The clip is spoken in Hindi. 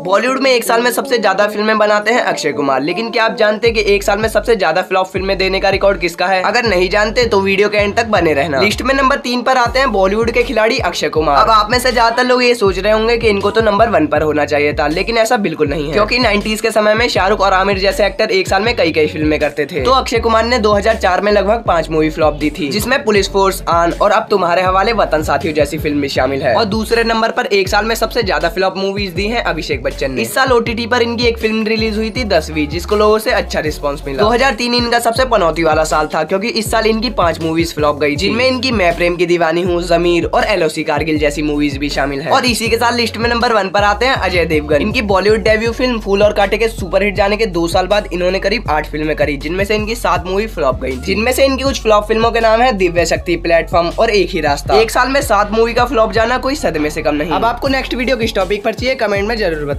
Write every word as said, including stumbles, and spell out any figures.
बॉलीवुड में एक साल में सबसे ज्यादा फिल्में बनाते हैं अक्षय कुमार, लेकिन क्या आप जानते हैं कि एक साल में सबसे ज्यादा फ्लॉप फिल्में देने का रिकॉर्ड किसका है? अगर नहीं जानते तो वीडियो के एंड तक बने रहना। लिस्ट में नंबर तीन पर आते हैं बॉलीवुड के खिलाड़ी अक्षय कुमार। अब आप में से ज्यादातर लोग ये सोच रहे होंगे कि इनको तो नंबर वन पर होना चाहिए था, लेकिन ऐसा बिल्कुल नहीं है, क्योंकि नाइनटीज के समय में शाहरुख और आमिर जैसे एक्टर एक साल में कई कई फिल्में करते थे। तो अक्षय कुमार ने दो हजार चार में लगभग पांच मूवी फ्लॉप दी थी, जिसमें पुलिस फोर्स, आन और अब तुम्हारे हवाले, वतन साथियों जैसी फिल्म भी शामिल है। और दूसरे नंबर पर एक साल में सबसे ज्यादा फ्लॉप मूवीज दी है अभिषेक बच्चन ने। इस साल ओटीटी पर इनकी एक फिल्म रिलीज हुई थी दसवीं, जिसको लोगों से अच्छा रिस्पांस मिला। दो हजार तीन इनका सबसे पनौती वाला साल था, क्योंकि इस साल इनकी पांच मूवीज फ्लॉप गई, जिनमें इनकी मैं प्रेम की दीवानी हूँ, जमीर और एलओसी कारगिल जैसी मूवीज भी शामिल है। और इसी के साथ लिस्ट में नंबर वन पर आते हैं अजय देवगन। इनकी बॉलीवुड डेब्यू फिल्म फूल और कांटे के सुपरहिट जाने के दो साल बाद इन्होंने करीब आठ फिल्में करी, जिनमें से इनकी सात मूवी फ्लॉप गई। जिनमें से इनकी कुछ फ्लॉप फिल्मों के नाम है दिव्य शक्ति, प्लेटफॉर्म और एक ही रास्ता। एक साल में सात मूवी का फ्लॉप जाना कोई सदमे से कम नहीं। अब आपको नेक्स्ट वीडियो किस टॉपिक पर चाहिए कमेंट में जरूर बताएं।